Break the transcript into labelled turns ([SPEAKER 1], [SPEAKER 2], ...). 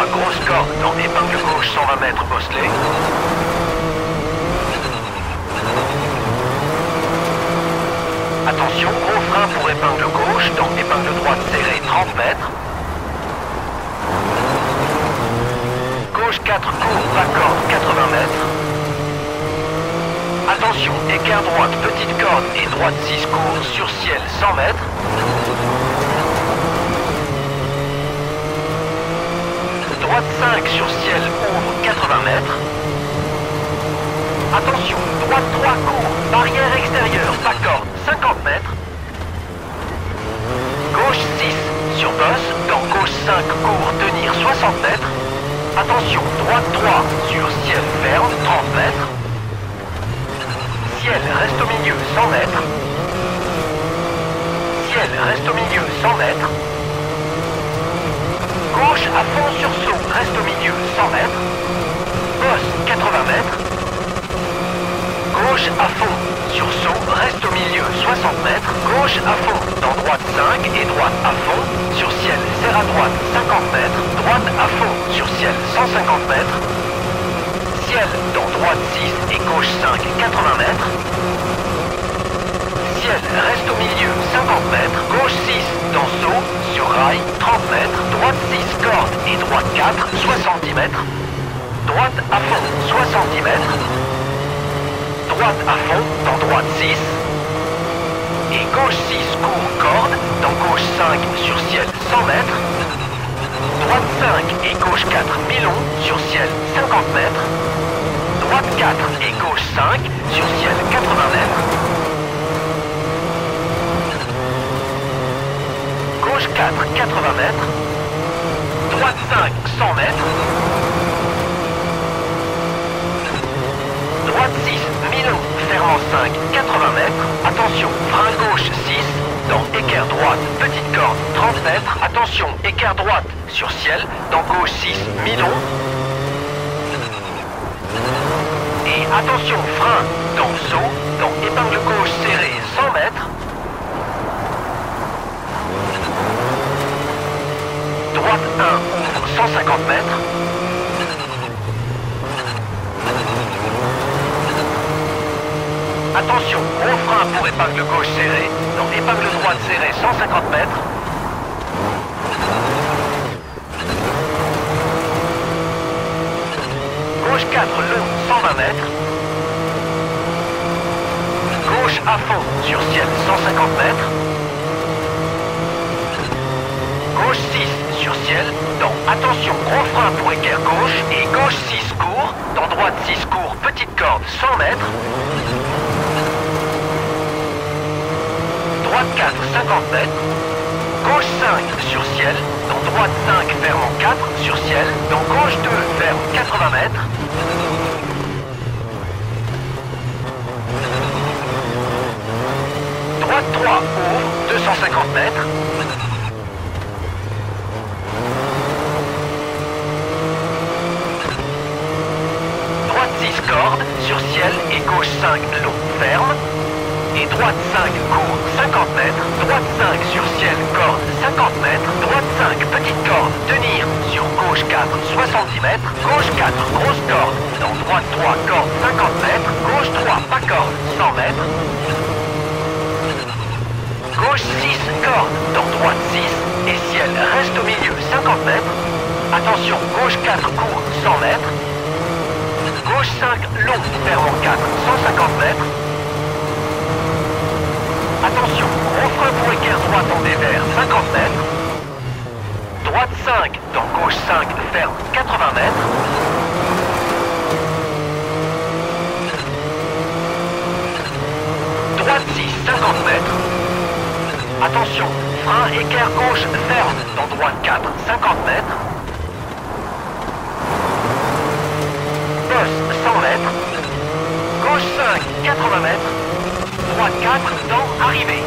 [SPEAKER 1] 3, grosse corde dans épingle gauche 120 mètres, bosselet. Attention, gros frein pour épingle gauche dans épingle droite serrée 30 mètres. Gauche 4, court, bas corde 80 mètres. Attention, écart droite, petite corde et droite 6 court sur ciel 100 mètres. Droite 5 sur ciel ouvre 80 mètres. Attention, droite 3 court, barrière extérieure, bas corde 50 mètres. Gauche 6 sur bosse, dans gauche 5 court, tenir 60 mètres. Attention, droite 3 sur ciel ferme 30 mètres. Ciel reste au milieu 100 mètres. Ciel reste au milieu 100 mètres. Gauche à fond sur saut, reste au milieu 100 mètres. Bosse 80 mètres. Gauche à fond sur saut, reste au milieu 60 mètres. Gauche à fond dans droite 5 et droite à fond sur ciel serre à droite 50 mètres. Droite à fond sur ciel 150 mètres. Ciel dans droite 6 et gauche 5 80 mètres. Ciel reste au milieu 50 mètres. Gauche 6 dans saut sur rail 30 mètres. Droite 6 corde et droite 4 70 mètres. Droite à fond 70 mètres. Droite à fond dans droite 6. Et gauche 6 court corde dans gauche 5 sur ciel 100 mètres. Droite 5 et gauche 4 milon sur ciel 50 mètres. Droite 4 et gauche 5 sur ciel 80 mètres. Gauche 4 80 mètres. Droite 5 100 mètres. Droite 6 milon fermant 5 80 mètres. Attention, frein gauche 6 dans équerre droite petite corde 30 mètres. Attention, équerre droite sur ciel dans gauche 6 milon. Et attention, frein dans saut dans épingle gauche serrée 100 mètres. Droite 1 ouvre 150 mètres. Attention, gros frein pour épingle gauche serrée dans épingle droite serrée 150 mètres. Gauche 4 long 120 mètres. Gauche à fond sur ciel 150 mètres. Gauche 6 sur ciel dans attention gros frein pour équerre gauche et gauche 6 court dans droite 6 court petite corde 100 mètres. Droite 4 50 mètres. Gauche 5 sur ciel dans droite 5 fermant 4 sur ciel dans gauche 2 ferme 80 mètres. Droite 3 ouvre 250 mètres. Droite 6 corde sur ciel et gauche 5 long ferme. Et droite 5 court 50 mètres. Droite 5 sur ciel corde 50 mètres. Droite 5 petite corde tenir sur gauche 4 70 mètres. Gauche 4 grosse corde dans droite 3 corde 50 mètres. Gauche 3 pas corde 100 mètres. Gauche 6 corde dans droite 6 et ciel reste au milieu 50 mètres. Attention, gauche 4 court 100 mètres. Gauche 5 long fermant 4 150 mètres. Attention, gros frein pour équerre droite en dévers 50 mètres. Droite 5 dans gauche 5 ferme 80 mètres. Droite 6 50 mètres. Attention, frein équerre gauche ferme dans droite 4 50 mètres. Bosse 100 mètres. Gauche 5 80 mètres. Droite 4 dans arrivée.